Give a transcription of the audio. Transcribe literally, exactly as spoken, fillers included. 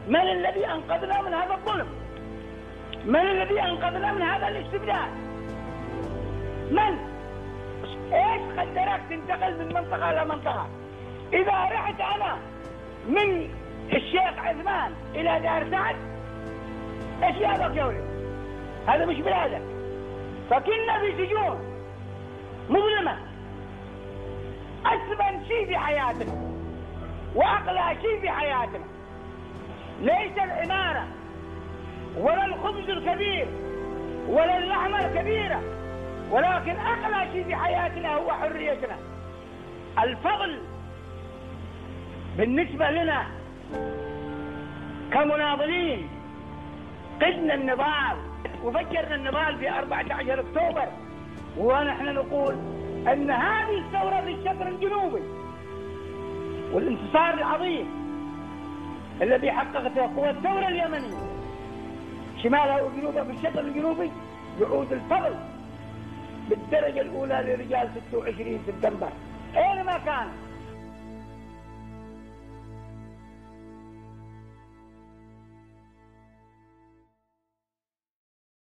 من الذي أنقذنا من هذا الظلم؟ من الذي أنقذنا من هذا الاستبداد؟ من؟ إيش خلتك تنتقل من منطقة إلى منطقة؟ إذا رحت أنا من الشيخ عثمان إلى دار سعد، إيش يابك يا ولد؟ هذا مش بلادك. فكنا في سجون مظلمة. أثمن شيء في حياتنا وأغلى شيء في حياتنا ليس العمارة ولا الخبز الكبير ولا اللحمة الكبيرة، ولكن أغلى شيء في حياتنا هو حريتنا. الفضل بالنسبة لنا كمناضلين قدنا النضال وفجرنا النضال في أربعة عشر أكتوبر، ونحن نقول أن هذه الثورة في الشطر الجنوبي والانتصار العظيم الذي حققته هو الثورة اليمنية شمالها وجنوبها في الشطر الجنوبي، يعود الفضل بالدرجة الأولى لرجال ستة وعشرين سبتمبر أينما كان.